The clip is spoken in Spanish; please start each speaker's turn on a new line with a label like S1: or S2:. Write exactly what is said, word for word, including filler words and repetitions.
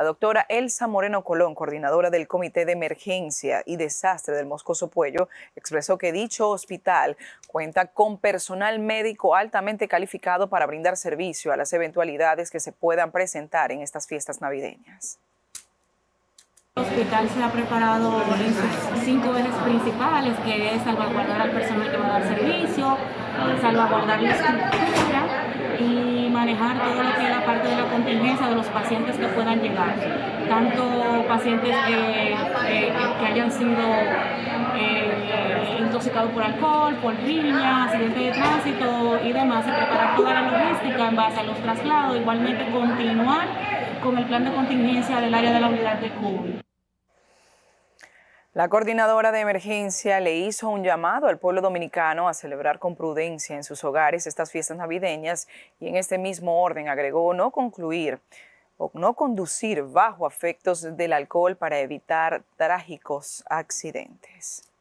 S1: La doctora Elsa Moreno Colón, coordinadora del Comité de Emergencia y Desastre del Moscoso Puello, expresó que dicho hospital cuenta con personal médico altamente calificado para brindar servicio a las eventualidades que se puedan presentar en estas fiestas navideñas.
S2: El hospital se ha preparado en sus cinco ejes principales, que es salvaguardar al personal que va a dar servicio, salvaguardar la estructura y manejar todo lo que es la parte de la contingencia de los pacientes que puedan llegar, tanto pacientes eh, eh, que hayan sido eh, intoxicados por alcohol, por riña, accidentes de tránsito y demás, y preparar toda la logística en base a los traslados, igualmente continuar con el plan de contingencia del área de la unidad de COVID.
S1: La coordinadora de emergencia le hizo un llamado al pueblo dominicano a celebrar con prudencia en sus hogares estas fiestas navideñas y en este mismo orden agregó no concluir o no conducir bajo efectos del alcohol para evitar trágicos accidentes.